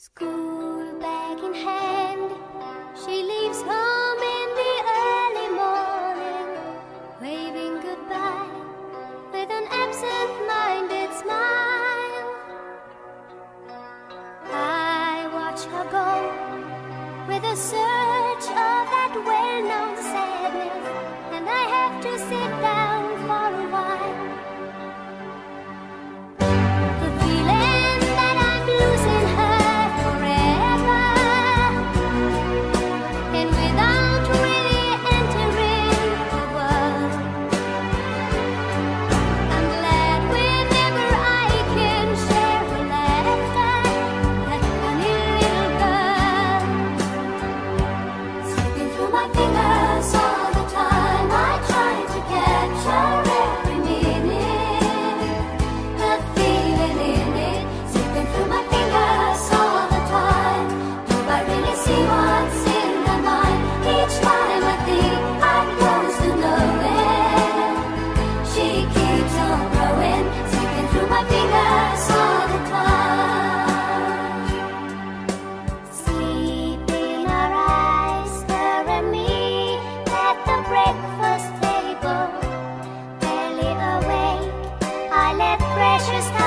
School bag in hand, she leaves home in the early morning, waving goodbye with an absent-minded smile. I watch her go with a surge of that well-known sadness, and I have to sit down for a while. The feeling that I'm losing her forever, and without really entering the world. I'm glad whenever I can share her laughter, that funny little girl. Slipping through my fingers all the time, I try to catch her every minute. The feeling in it, slipping through my fingers all the time. Do I really see what's in her mind? Each time I think I'm close to knowing, she keeps on growing, slipping through my fingers all the time. Sleep in our eyes, her and me, at the breakfast table. Barely awake, I let precious time